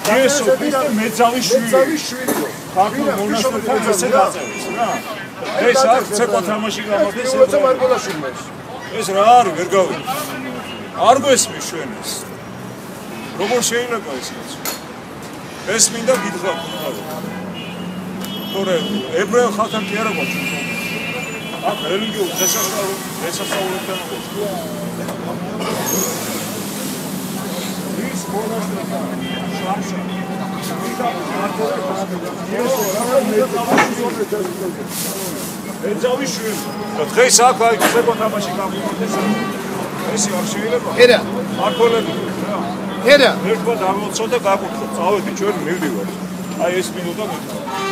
იესოვის და მეძავის ქართულ მონასტერთან ესე დაწევს რა. ეს აქ ცეკვა თამაში გამოდის ეს რა არის ვერ გავიგე. არ გვესმის ჩვენს. როგორ შეიძლება ეს კაცი? ეს მინდა გითხრა ხომ. თორე ებრაელ ხალხთან კი არა გვაქვს. აქ რელიგიურ შესასწავლებლთან გვაქვს. ის მონასტერთან შარშა. ეძავის შვილი. დღეს აქ აი ცეკვა თამაში გამოდის. ეს არ შეიძლება. ერა. არ ქოლები. ერა. ერთმა დამოცო და გაკუთხო. წავედი ჩვენ მივდივართ. აი ეს მინუტა მეთქვა.